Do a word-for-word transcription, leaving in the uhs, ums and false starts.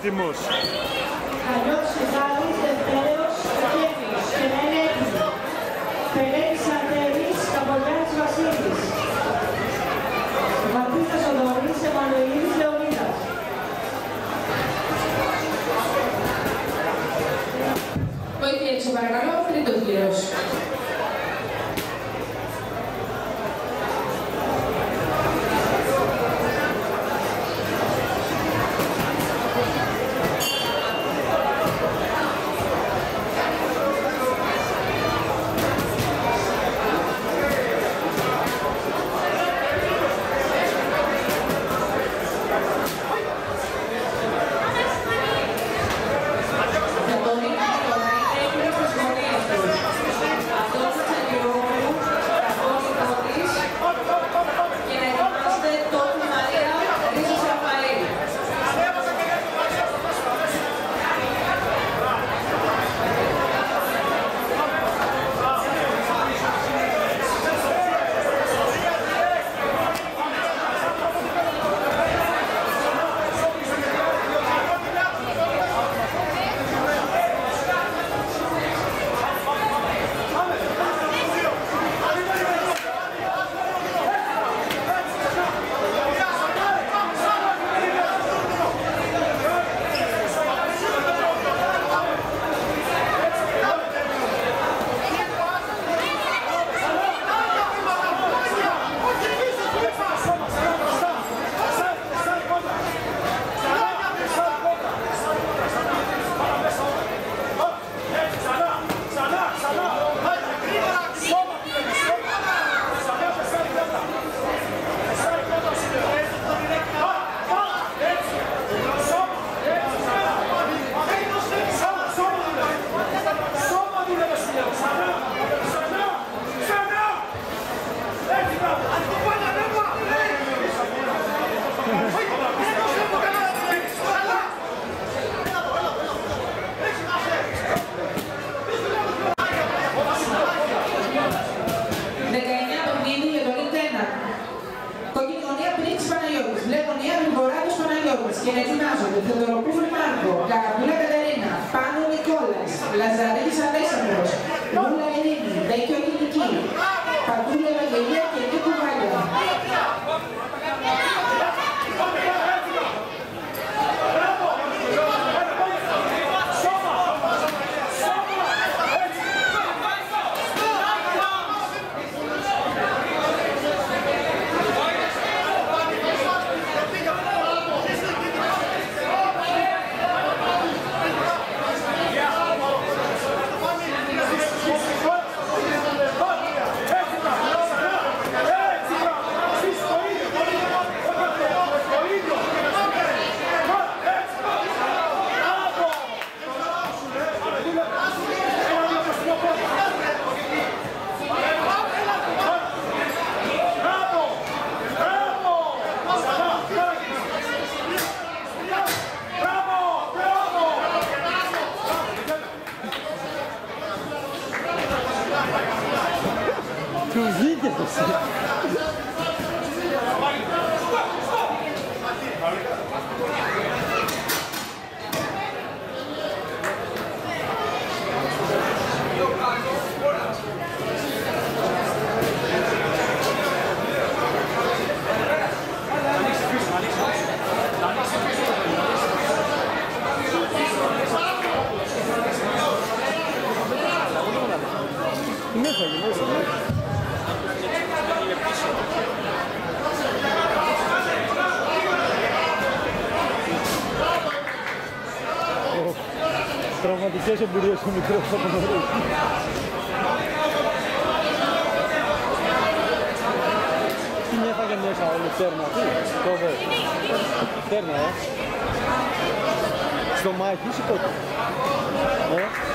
έτοιμος. Αλλιώς Σιζάρης, Δευτέρεος, Κέφιος και να είναι έτοιμοι. Περέτης Αντέρης, Καπολιάνης Βασίλης. Βαρτίστας Οδωρής, Εμμανουηλίδης Λεωνίδας. Βοήθεια έξω παρακαλώ, τρίτος γύρος. Και ετοιμάζονται Θεοδωροπούλου Μάρκο, Κακαπούλα Κατερίνα, Πάνο Νικόλας, Λαζαρίδης Αλέξανδρος, Μούλα Ειρήνη, Δέκιο Κινική, Παντούλα Ευαγγελία και Νίκου Βάγια. Του βγήκε εσύ. Μέσα και μέσα. Τραυματικές εμπειρίες ο μικρός από νωρίς. Τι έφαγε μέσα όλη τέρνα, τι, το δε. Τέρνα, ε. Στο μάχη ή σηκώτη. Ε.